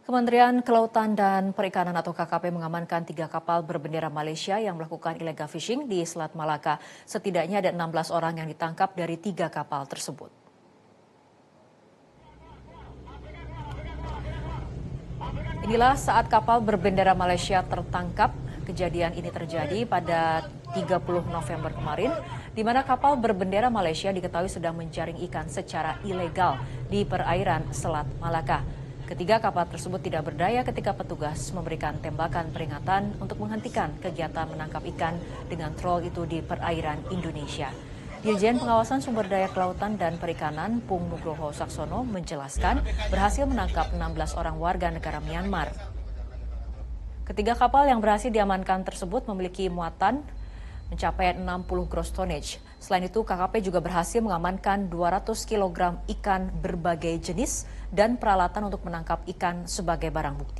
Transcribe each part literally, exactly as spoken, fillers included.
Kementerian Kelautan dan Perikanan atau K K P mengamankan tiga kapal berbendera Malaysia yang melakukan illegal fishing di Selat Malaka. Setidaknya ada enam belas orang yang ditangkap dari tiga kapal tersebut. Inilah saat kapal berbendera Malaysia tertangkap. Kejadian ini terjadi pada tiga puluh November kemarin, di mana kapal berbendera Malaysia diketahui sedang menjaring ikan secara ilegal di perairan Selat Malaka. Ketiga kapal tersebut tidak berdaya ketika petugas memberikan tembakan peringatan untuk menghentikan kegiatan menangkap ikan dengan trol itu di perairan Indonesia. Dirjen Pengawasan Sumber Daya Kelautan dan Perikanan Pung Nugroho Saksono menjelaskan berhasil menangkap enam belas orang warga negara Myanmar. Ketiga kapal yang berhasil diamankan tersebut memiliki muatan mencapai enam puluh gross tonnage. Selain itu, K K P juga berhasil mengamankan dua ratus kilogram ikan berbagai jenis dan peralatan untuk menangkap ikan sebagai barang bukti.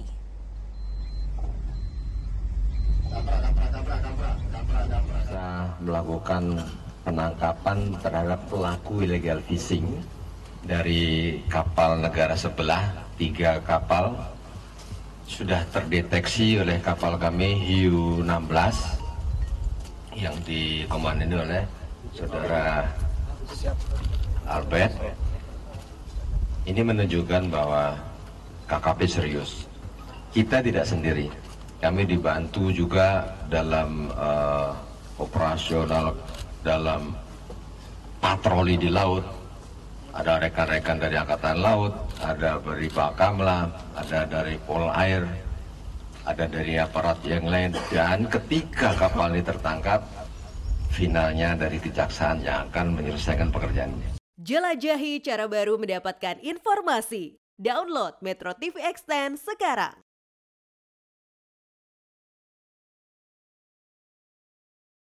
Kita melakukan penangkapan terhadap pelaku illegal fishing dari kapal negara sebelah, tiga kapal sudah terdeteksi oleh kapal kami Hiu enam belas yang dikomandoi oleh Saudara Albert. Ini menunjukkan bahwa K K P serius. Kita tidak sendiri. Kami dibantu juga dalam uh, operasional, dalam patroli di laut. Ada rekan-rekan dari Angkatan Laut, ada dari Bakamla, ada dari Polair, ada dari aparat yang lain. Dan ketika kapal ini tertangkap, finalnya dari kejaksaan yang akan menyelesaikan pekerjaannya. Jelajahi cara baru mendapatkan informasi. Download Metro T V Extend sekarang.